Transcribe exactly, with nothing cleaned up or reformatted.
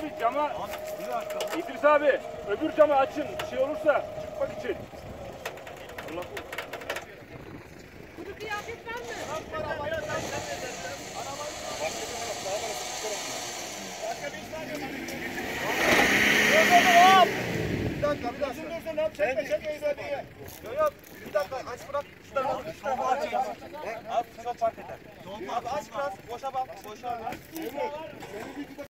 abi cama. İdris abi öbür camı açın. Bir şey olursa çıkmak için. Allah Bunu kıyafet var mı? Bir dakika, bir dakika. Çekme, çekme izlediği. Yok yok, bir dakika, aç bırak. Şuradan al, şuradan al. Abi çok fark eder. Abi aç biraz, boşa bak, boşa.